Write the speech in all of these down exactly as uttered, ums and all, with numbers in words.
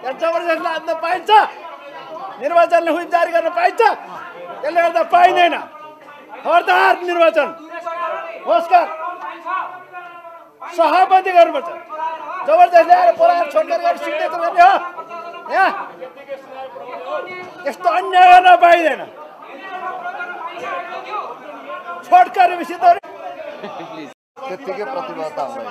यहाँ जबरजस्ती लाद्न पाइन्छ? निर्वाचनले हुइप जारी गर्न पाइन्छ? त्यसले गर्दा पाइँदैन। खबरदार निर्वाचन होस्कर सभापति गर्नुपर्छ। जबरजस्ती आएर बोलाएर छोडकर गरेर सिग्नेचर गर्ने हो यहाँ? यस्तो अन्याय गर्न पाइँदैन। छोडकर विषित त्यतिकै प्रतिबद्धता हुँदैन।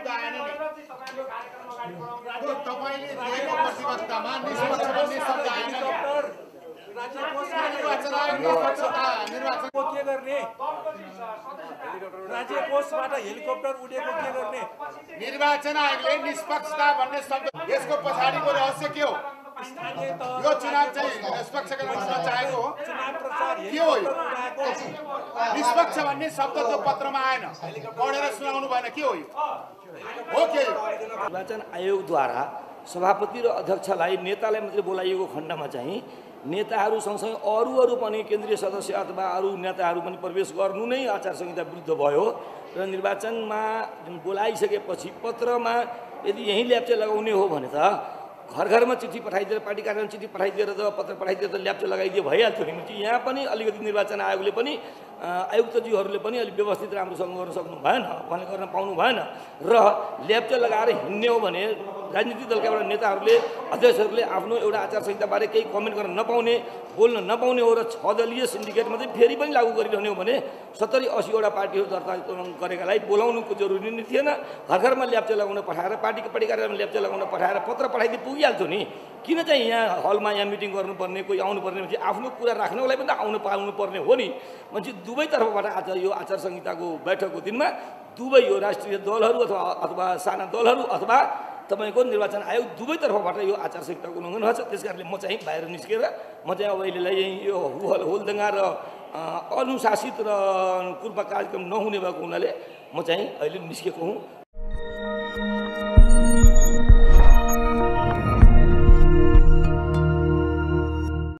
राज्य कोषबाट हेलिकप्टर उडेको के गर्ने? निर्वाचन आयोगले निष्पक्षता भन्ने शब्द, यसको पछाडिको रहस्य के हो? यो चुनाव चाहिँ निष्पक्ष गराउन चाहेको हो के हो? यो निष्पक्ष भन्ने शब्द त्यो पत्रमा आएन, पढेर सुनाउनु भएन। के हो यो? हो के? निर्वाचन आयोगद्वारा सभापति र अध्यक्षलाई नेतालाई मात्रै बोलाइएको खण्डमा चाहिँ नेताहरू सँगसँगै अरू अरू पनि केन्द्रीय सदस्य अथवा अरू नेताहरू पनि प्रवेश गर्नु नै आचार संहिता विरुद्ध भयो र निर्वाचनमा बोलाइसकेपछि पत्रमा यदि यही ल्याप्चे लगाउने हो भने त घर घरमा चिठी पठाइदिएर पार्टी कार्यालयमा चिठी पठाइदिएर त पत्र पठाइदिएर त ल्याप्चे लगाइदिए भइहाल्थ्यो नि। यहाँ पनि अलिकति निर्वाचन आयोगले पनि आयुक्तज्यूहरूले पनि अलिक व्यवस्थित राम्रोसँग गर्न सक्नु भएन, भने गर्न पाउनु भएन र ल्याप्चे लगाएर हिँड्ने हो भने राजनीतिक दलका एउटा नेताहरूले अध्यक्षहरूले आफ्नो एउटा आचार संहिताबारे केही कमेन्ट गर्न नपाउने, बोल्न नपाउने हो र छ दलीय सिन्डिकेटमा चाहिँ फेरि पनि लागू गरिरहने हो भने सत्तरी असीवटा पार्टीहरू दर्ता गरेकालाई बोलाउनुको जरुरी नै थिएन। घर घरमा ल्याप्चे लगाउन पठाएर पार्टीको पार्टी कार्यालयमा ल्याप्चे लगाउन पठाएर पत्र पठाइदिए पुगिहाल्थ्यो नि। किन चाहिँ यहाँ हलमा यहाँ मिटिङ गर्नुपर्ने, कोही आउनुपर्ने मान्छे आफ्नो कुरा राख्नको लागि पनि त आउनु पाउनु पर्ने हो नि। मान्छे दुवैतर्फबाट आज यो आचार संहिताको बैठकको दिनमा दुवै यो राष्ट्रिय दलहरू अथवा अथवा साना दलहरू अथवा तपाईँको निर्वाचन आयोग दुवैतर्फबाट यो आचार संहिताको उल्लङ्घन भएको छ। त्यस कारणले म चाहिँ बाहिर निस्केर म चाहिँ अब अहिलेलाई यो हुल होलदङ्गा र अनुशासित र पूर्व कार्यक्रम नहुने भएको हुनाले म चाहिँ अहिले निस्केको हुँ।